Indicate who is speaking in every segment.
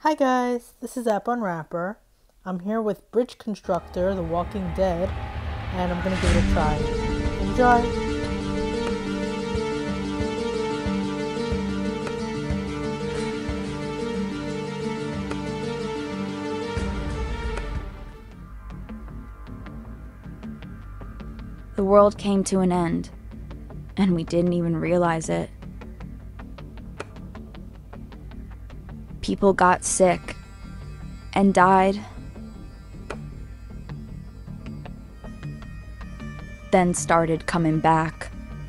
Speaker 1: Hi guys, this is App Unwrapper. I'm here with Bridge Constructor, The Walking Dead, and I'm gonna give it a try. Enjoy!
Speaker 2: The world came to an end, and we didn't even realize it. People got sick and died, then started coming back.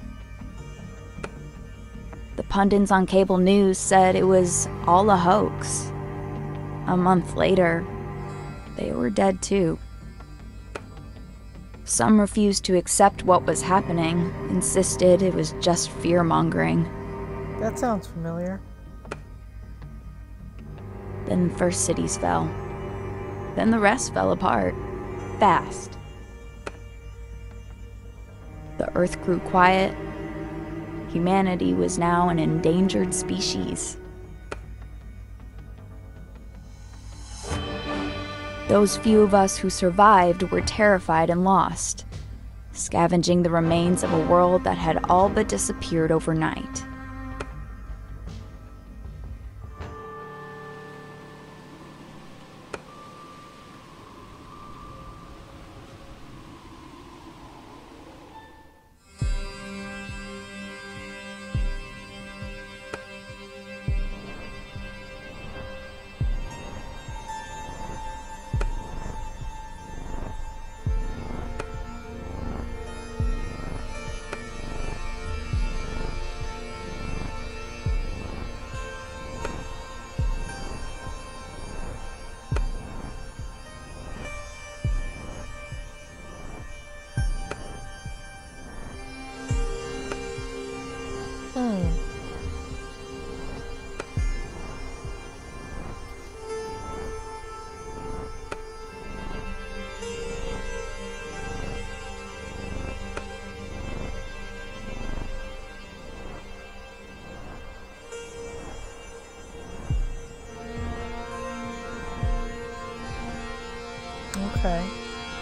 Speaker 2: The pundits on cable news said it was all a hoax. A month later, they were dead too. Some refused to accept what was happening, insisted it was just fear-mongering.
Speaker 1: That sounds familiar.
Speaker 2: Then the first cities fell. Then the rest fell apart. Fast. The earth grew quiet. Humanity was now an endangered species. Those few of us who survived were terrified and lost, scavenging the remains of a world that had all but disappeared overnight.
Speaker 1: Okay.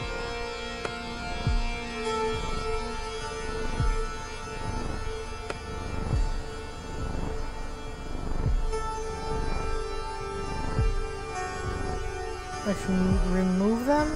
Speaker 1: I should remove them?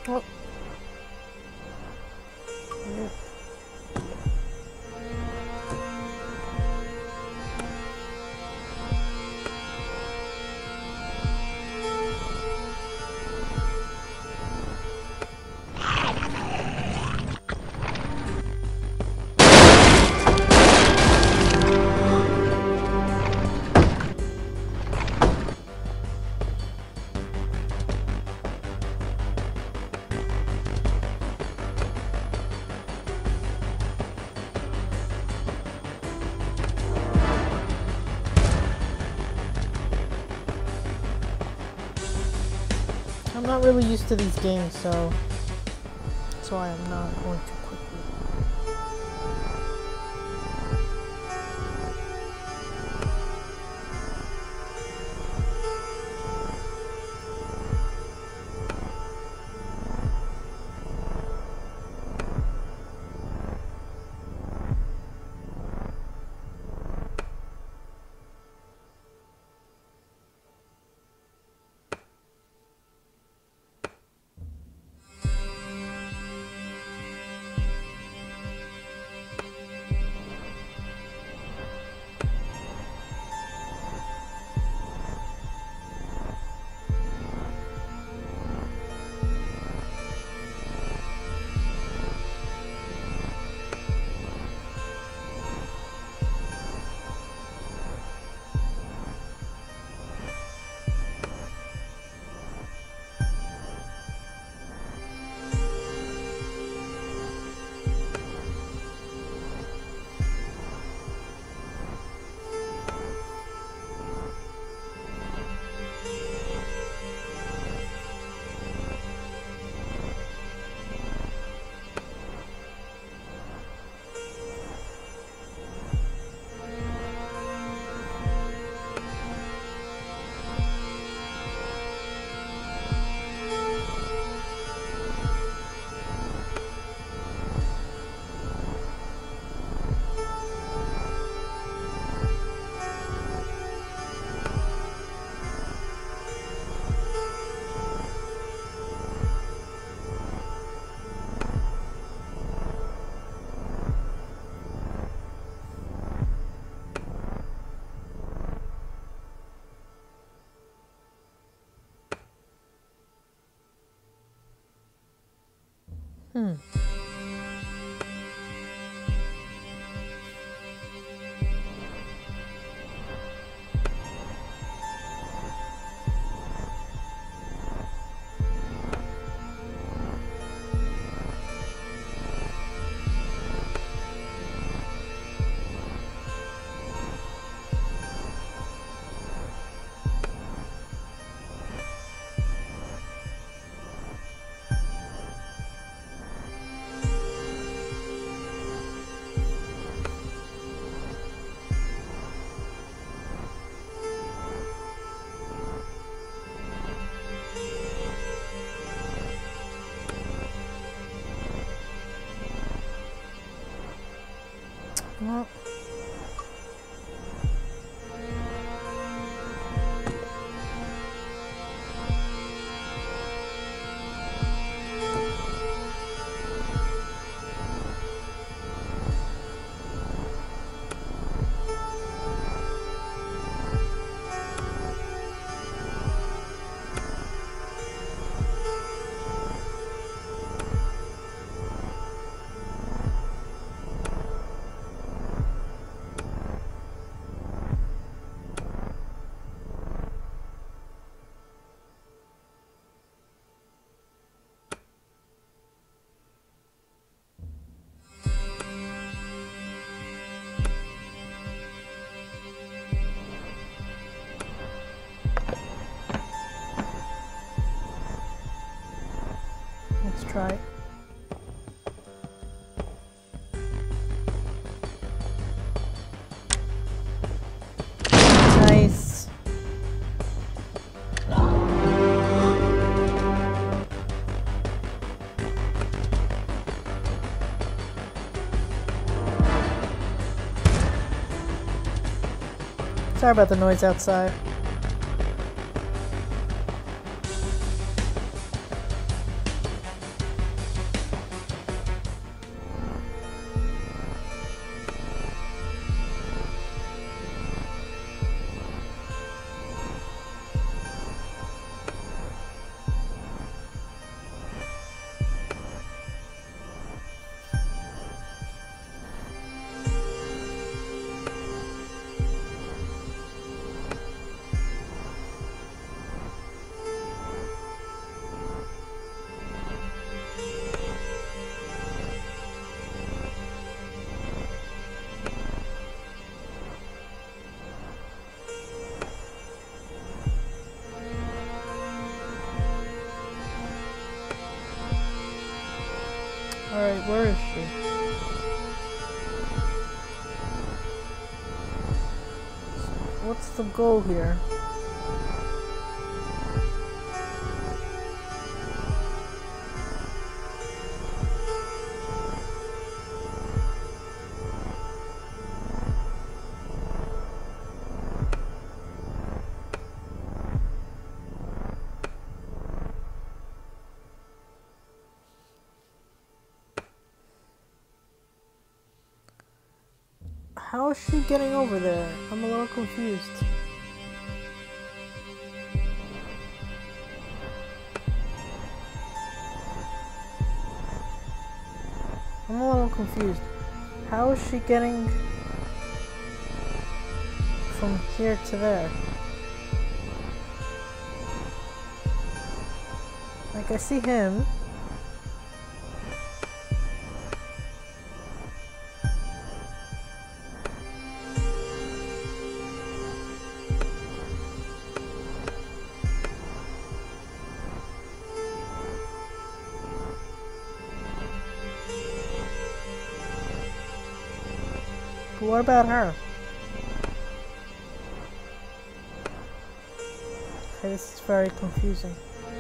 Speaker 1: Oh. I'm not really used to these games, so that's why I'm not going too quickly. Well, let's try it. Nice. Sorry about the noise outside. Alright, where is she? What's the goal here? How is she getting over there? I'm a little confused. I'm a little confused. How is she getting from here to there? Like, I see him. But what about her? Okay, this is very confusing.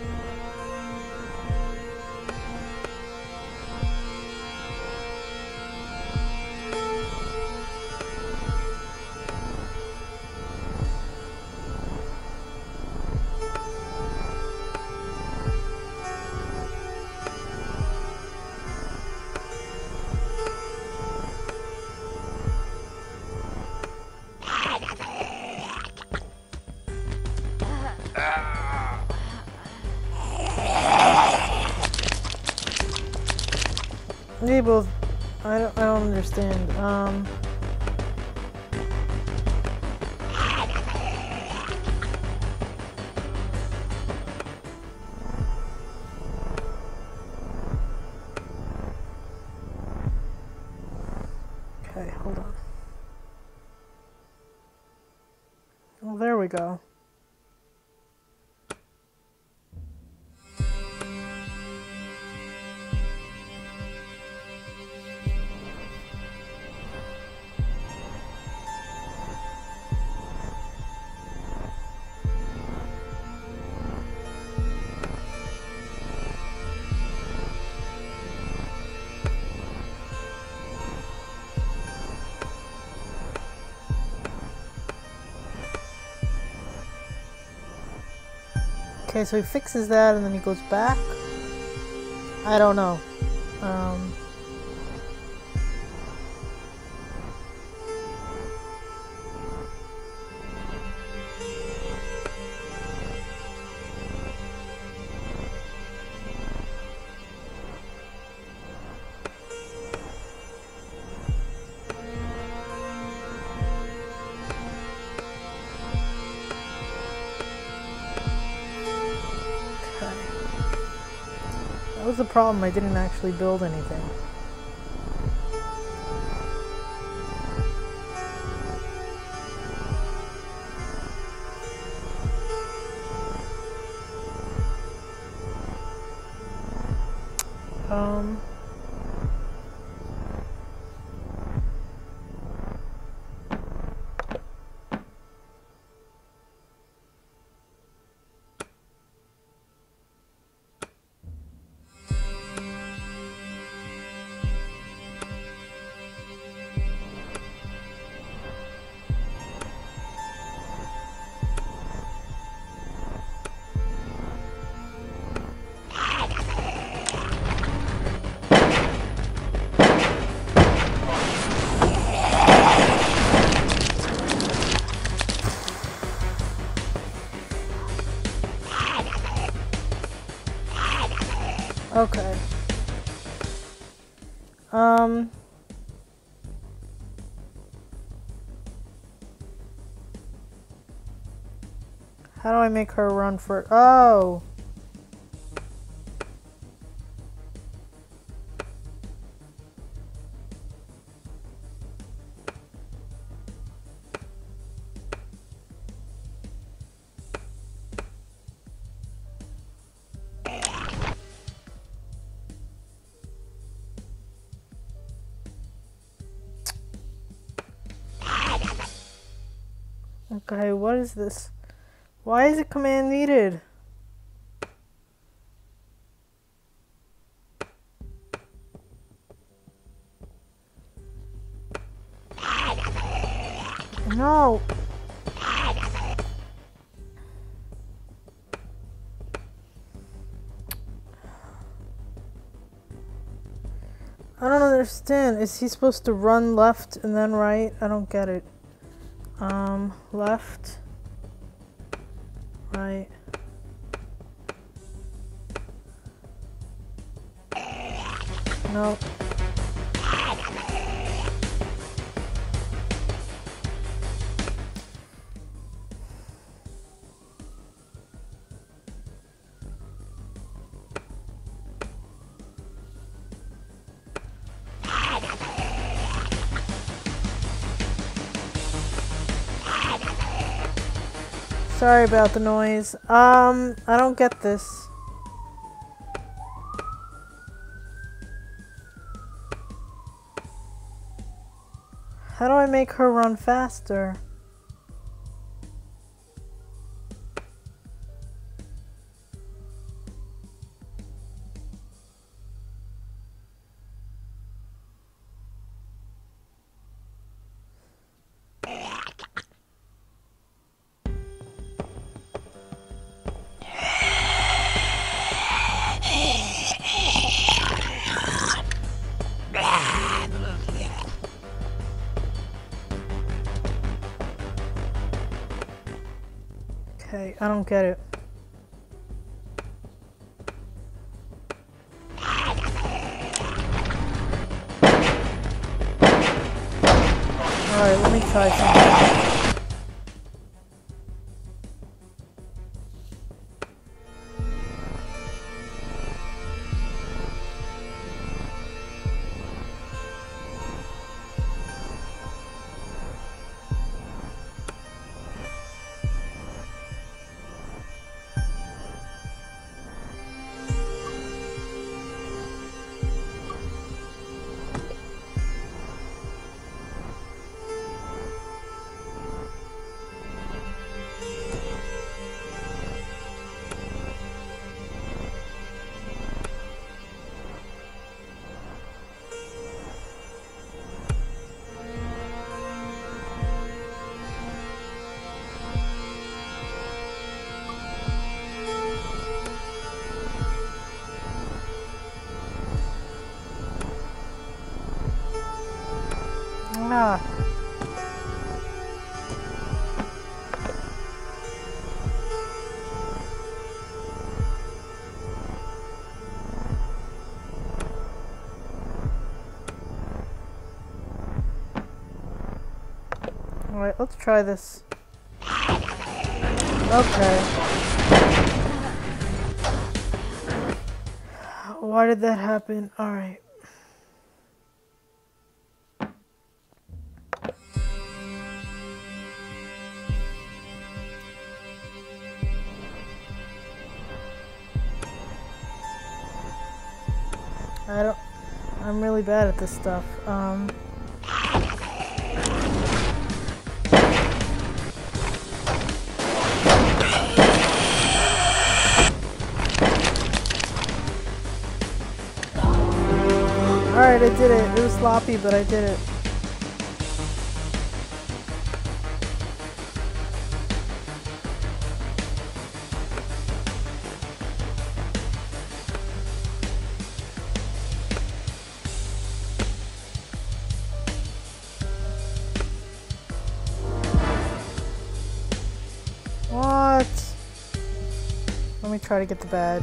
Speaker 1: They both. I don't understand. Okay, hold on. Oh, there we go. Okay, so he fixes that and then he goes back. I don't know. That was the problem, I didn't actually build anything. Okay. How do I make her run for... Oh! Okay, what is this? Why is it command needed? No. I don't understand. Is he supposed to run left and then right? I don't get it. Left, right. No. Sorry about the noise. I don't get this. How do I make her run faster? Okay, I don't get it. Alright, let me try something. Ah. Alright, let's try this. Okay. Why did that happen? Alright. I'm really bad at this stuff. Alright, I did it. It was sloppy, but I did it. What? Let me try to get the badge.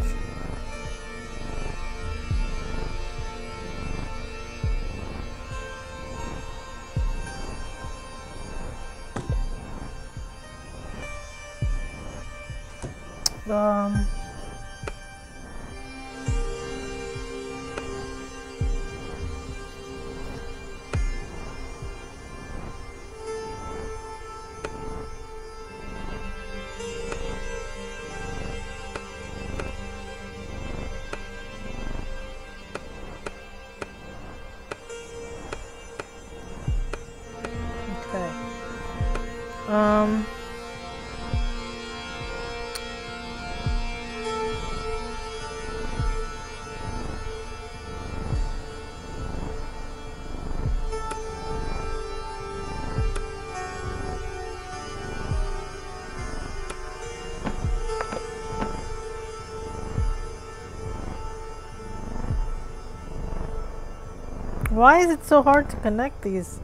Speaker 1: Okay. Why is it so hard to connect these?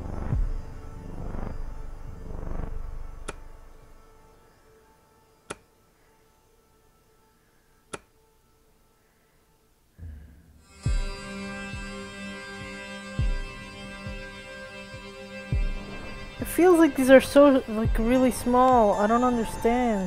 Speaker 1: It feels like these are so, like, really small. I don't understand.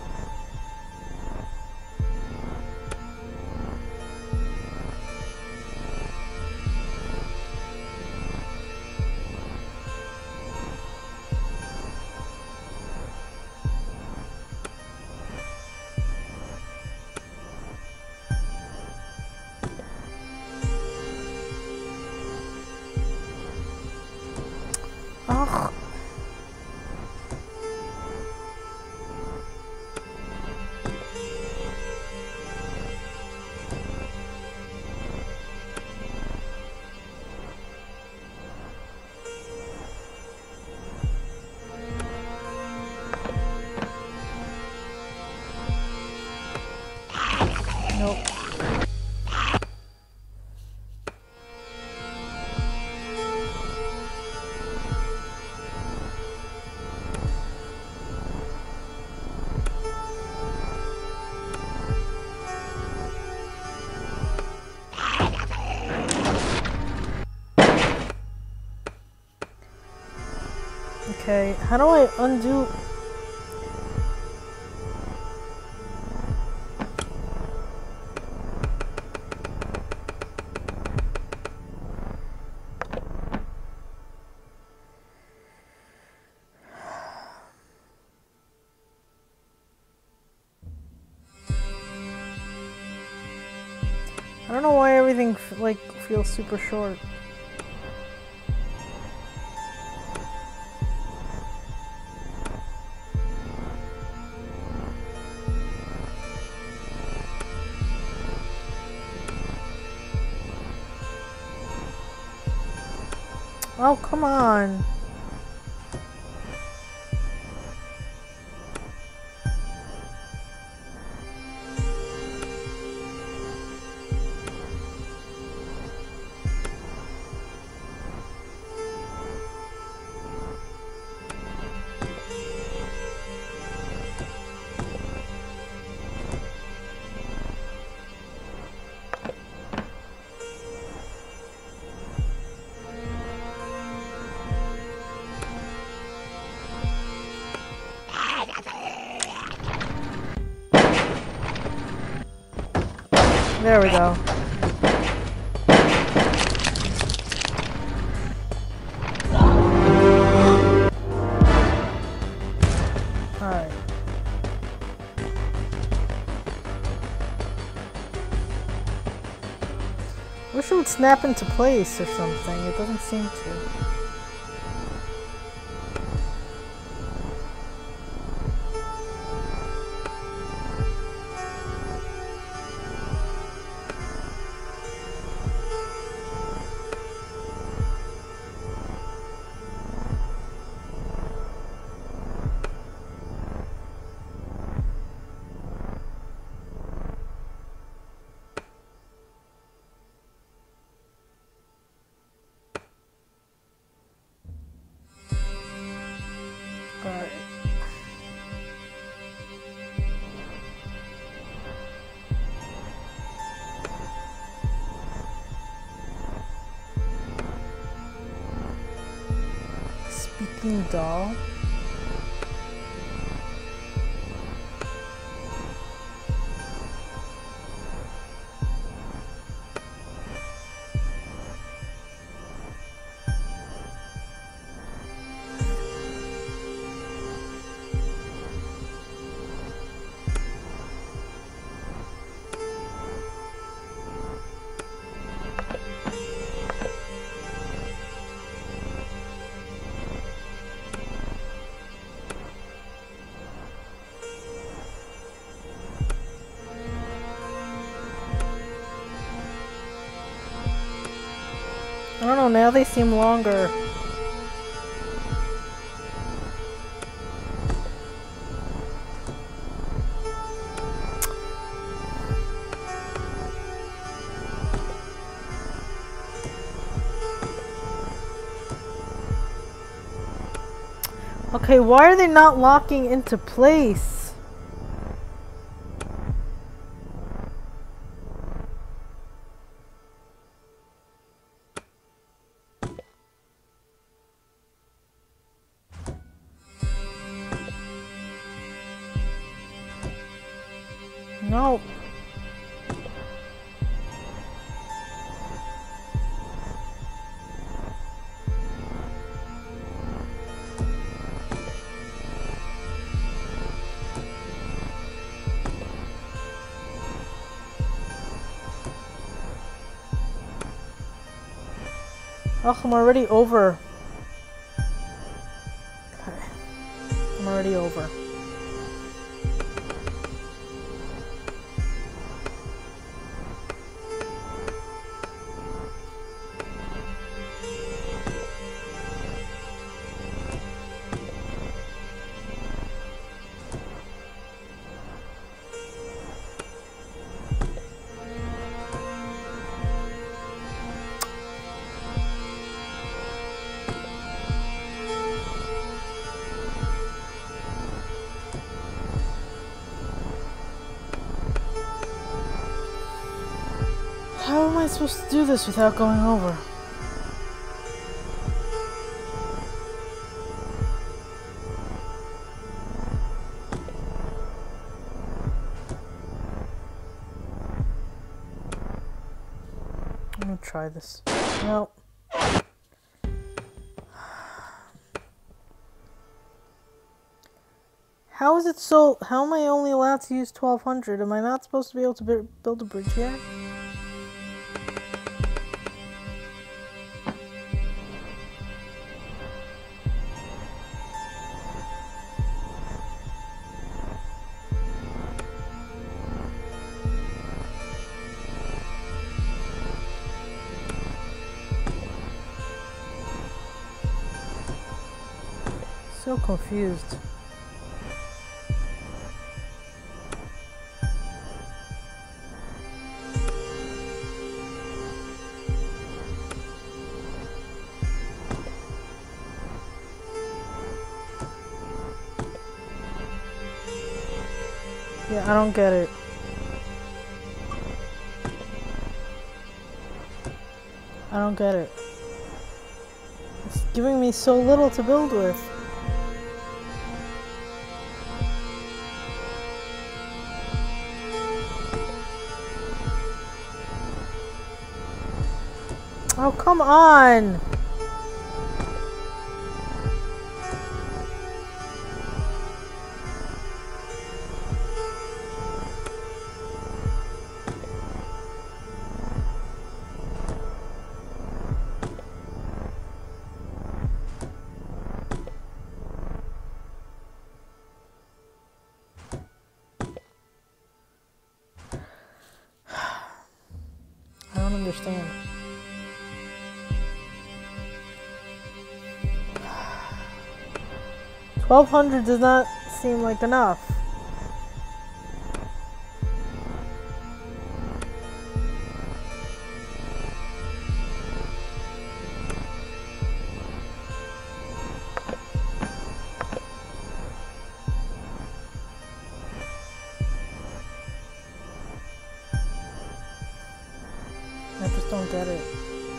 Speaker 1: Ugh. Nope. Okay, how do I undo? I don't know why everything like feels super short. Oh, come on. There we go. Alright. Wish it would snap into place or something. It doesn't seem to. Alright. Speaking doll. don't know, now they seem longer. Okay, why are they not locking into place? No. Oh, I'm already over. Okay. I'm already over. How am I supposed to do this without going over? I'm gonna try this. Nope. How is it so? How am I only allowed to use 1200? Am I not supposed to be able to build a bridge here? So confused. Yeah, I don't get it. I don't get it. It's giving me so little to build with. Oh, come on! I don't understand. $1,200 does not seem like enough. I just don't get it.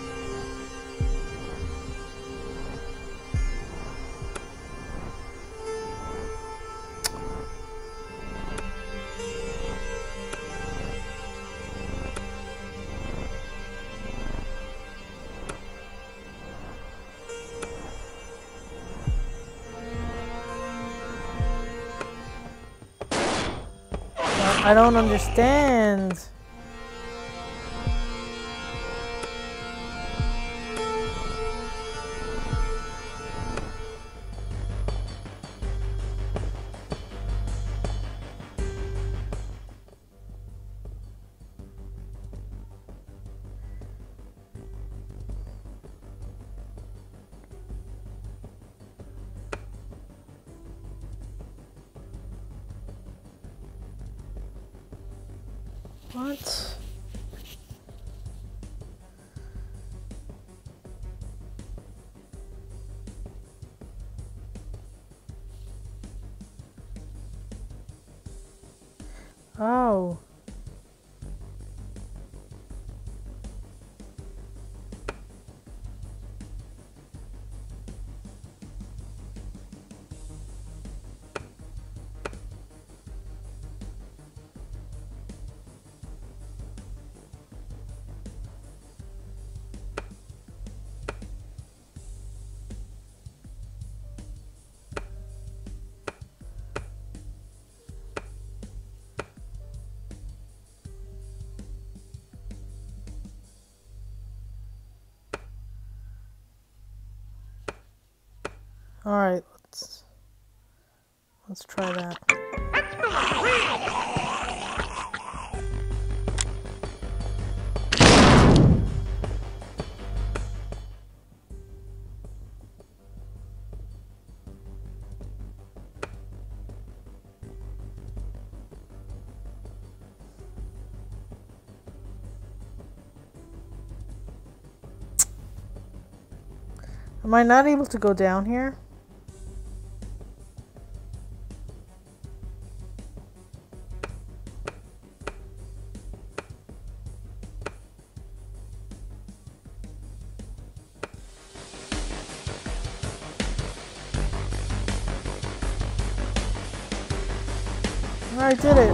Speaker 1: I don't understand. What? Oh. All right, let's try that. Am I not able to go down here? I did it.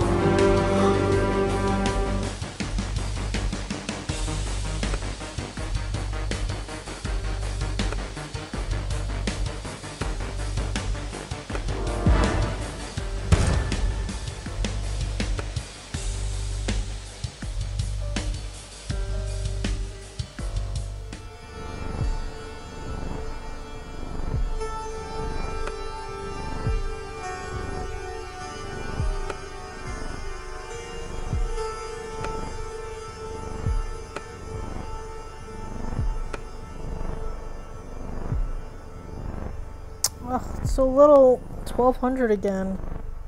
Speaker 1: Ugh, it's so little. 1200 again.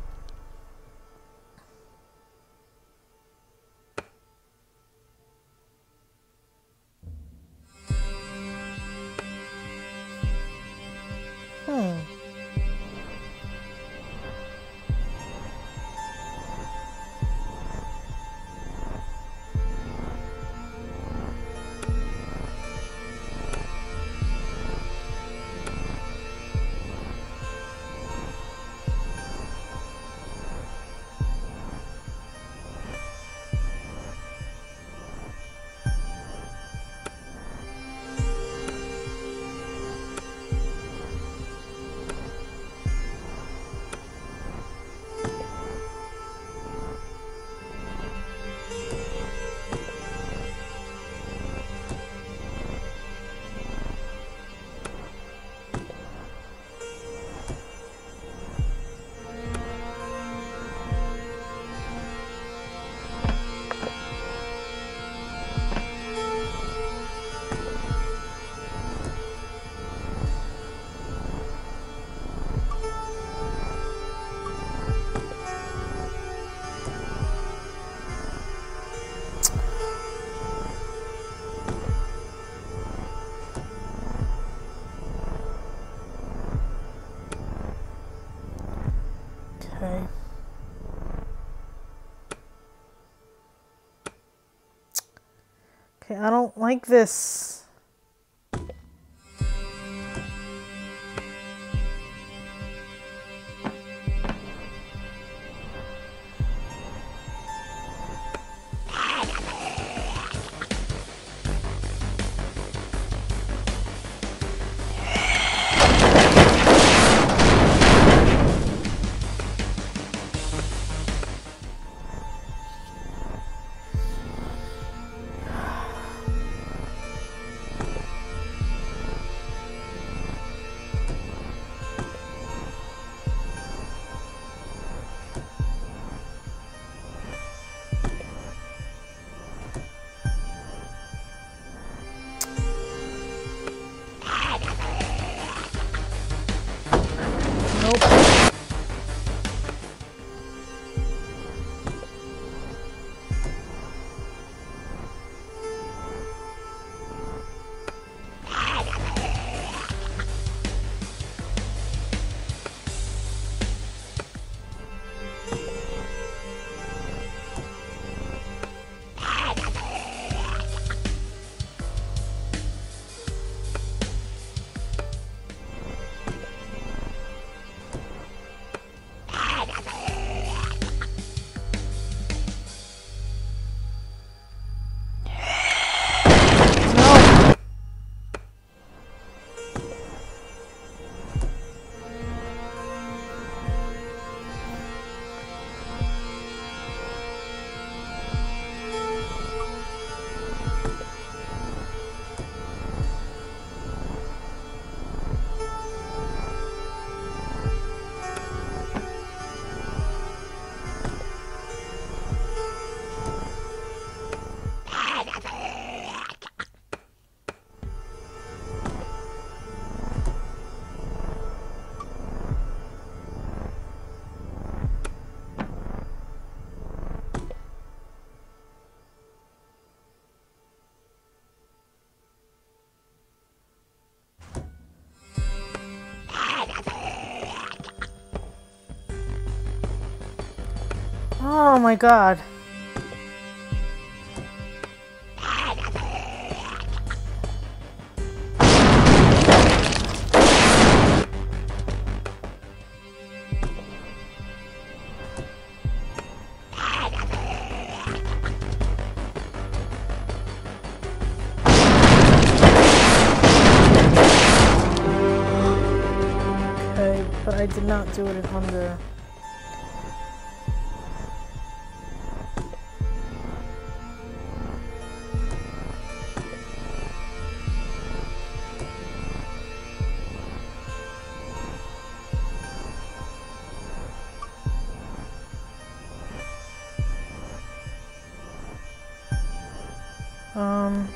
Speaker 1: Okay. Okay, I don't like this. Oh my god. Okay, but I did not do it in under. Um,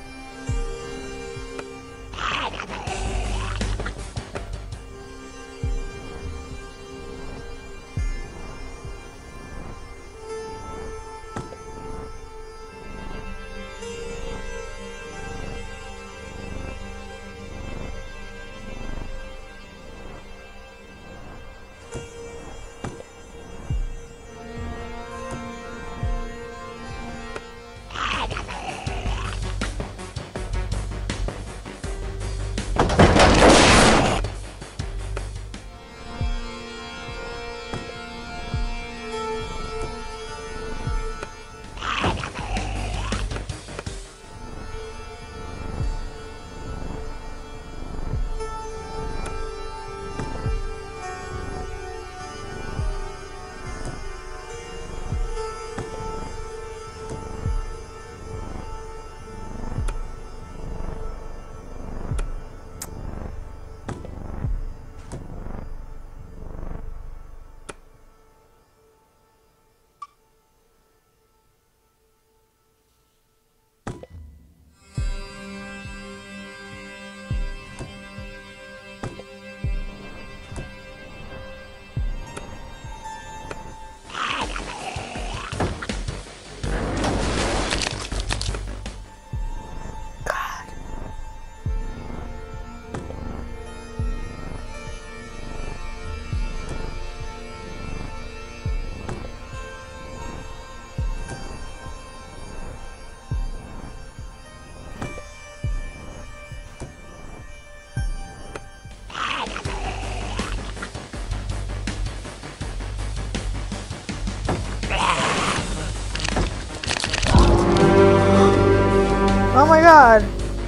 Speaker 1: oh my god.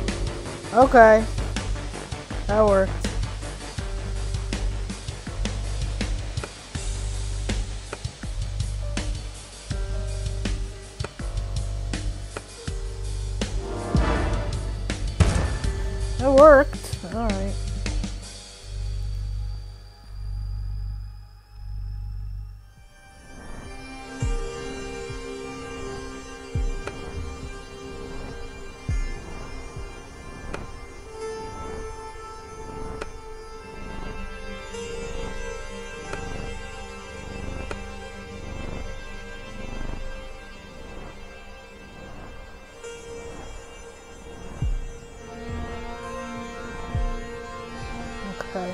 Speaker 1: Okay. That worked. It worked. Alright. Okay.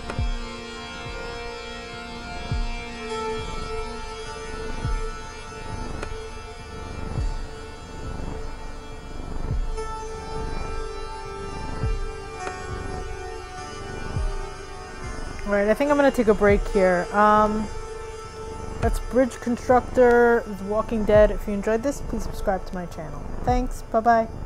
Speaker 1: Alright, I think I'm gonna take a break here. That's Bridge Constructor, The Walking Dead. If you enjoyed this, please subscribe to my channel. Thanks, bye-bye.